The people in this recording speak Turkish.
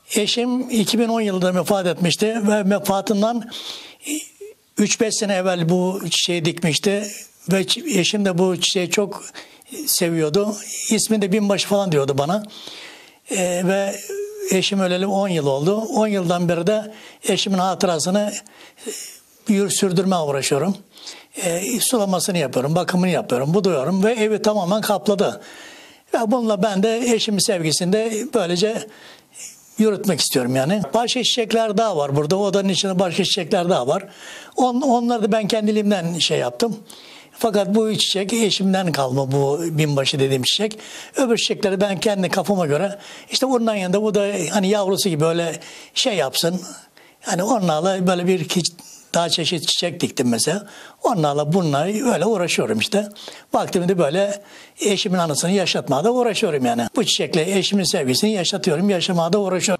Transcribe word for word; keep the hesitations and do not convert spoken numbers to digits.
Eşim iki bin on yılında vefat etmişti ve vefatından üç beş sene evvel bu çiçeği dikmişti ve eşim de bu çiçeği çok seviyordu. İsmi de binbaşı falan diyordu bana. Ee, ve eşim öleli on yıl oldu. on yıldan beri de eşimin hatırasını yürü sürdürmeye uğraşıyorum. Ee, sulamasını yapıyorum, bakımını yapıyorum, buduyorum ve evi tamamen kapladı. Ve bununla ben de eşimin sevgisini de böylece yürütmek istiyorum yani. Başka çiçekler daha var burada. Odanın içinde başka çiçekler daha var. On, onları da ben kendiliğimden şey yaptım. Fakat bu çiçek eşimden kalma, bu binbaşı dediğim çiçek. Öbür çiçekleri ben kendi kafama göre işte bundan yanında bu da hani yavrusu gibi öyle şey yapsın. Hani onlarla böyle bir daha çeşit çiçek diktim mesela. Onlarla bununla öyle uğraşıyorum işte. Vaktimi de böyle eşimin anısını yaşatmaya da uğraşıyorum yani. Bu çiçekle eşimin sevgisini yaşatıyorum, yaşamaya da uğraşıyorum.